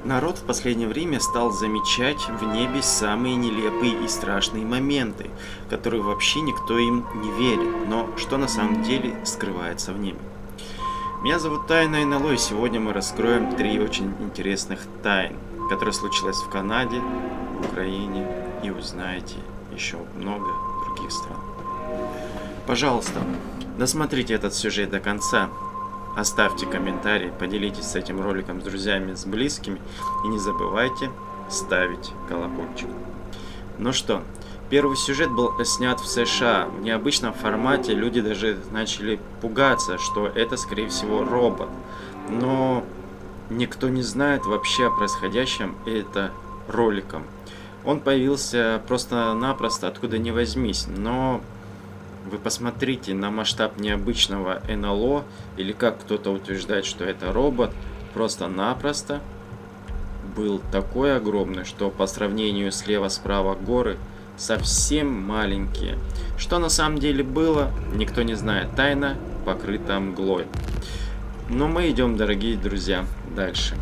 Народ в последнее время стал замечать в небе самые нелепые и страшные моменты, которые вообще никто им не верит, но что на самом деле скрывается в небе. Меня зовут Тайна НЛО, и сегодня мы раскроем 3 очень интересных тайн, которые случились в Канаде, в Украине, и узнаете еще много других стран. Пожалуйста, досмотрите этот сюжет до конца. Оставьте комментарий, поделитесь с этим роликом с друзьями, с близкими. И не забывайте ставить колокольчик. Ну что, первый сюжет был снят в США. В необычном формате люди даже начали пугаться, что это, скорее всего, робот. Но никто не знает вообще о происходящем это роликом. Он появился просто-напросто откуда ни возьмись, но... Вы посмотрите на масштаб необычного НЛО, или как кто-то утверждает, что это робот, просто-напросто был такой огромный, что по сравнению слева-справа горы совсем маленькие. Что на самом деле было, никто не знает. Тайна покрыта мглой. Но мы идем, дорогие друзья, дальше.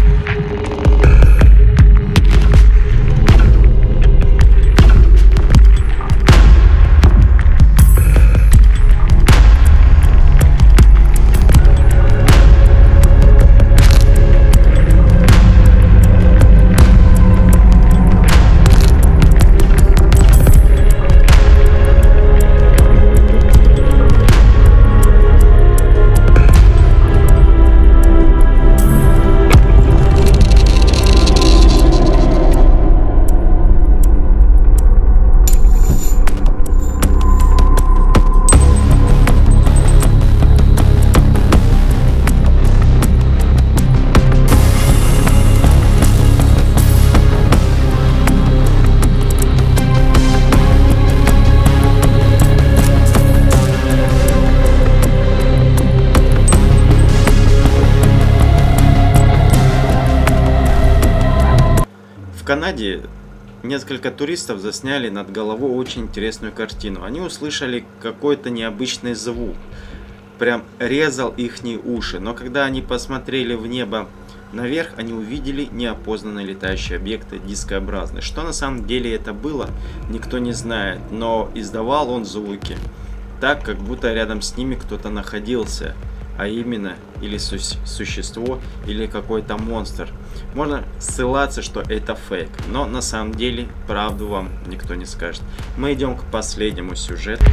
В Канаде несколько туристов засняли над головой очень интересную картину. Они услышали какой-то необычный звук, прям резал ихние уши. Но когда они посмотрели в небо наверх, они увидели неопознанные летающие объекты дискообразные. Что на самом деле это было, никто не знает, но издавал он звуки так, как будто рядом с ними кто-то находился. А именно, или существо, или какой-то монстр. Можно ссылаться, что это фейк, но на самом деле правду вам никто не скажет. Мы идем к последнему сюжету.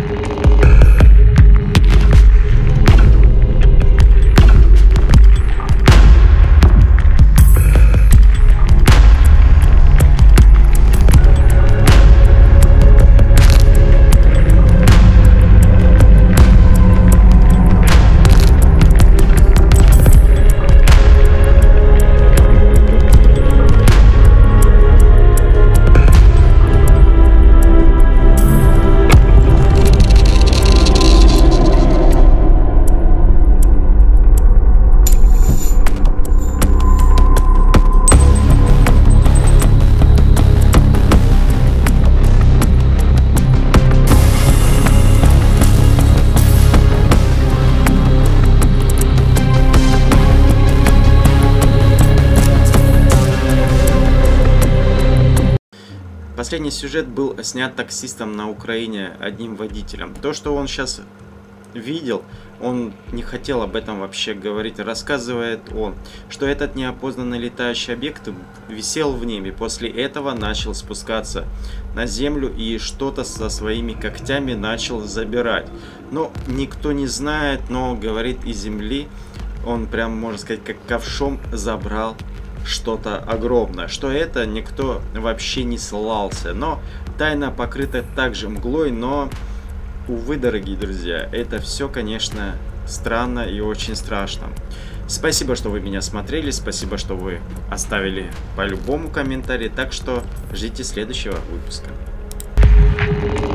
Последний сюжет был снят таксистом на Украине, одним водителем. То, что он сейчас видел, он не хотел об этом вообще говорить. Рассказывает он, что этот неопознанный летающий объект висел в небе. После этого начал спускаться на землю и что-то со своими когтями начал забирать. Но никто не знает, но говорит, из земли он прям, можно сказать, как ковшом забрал что-то огромное. Что это, никто вообще не ссылался. Но тайна покрыта также мглой, но, увы, дорогие друзья, это все, конечно, странно и очень страшно. Спасибо, что вы меня смотрели, спасибо, что вы оставили по-любому комментарий, так что ждите следующего выпуска.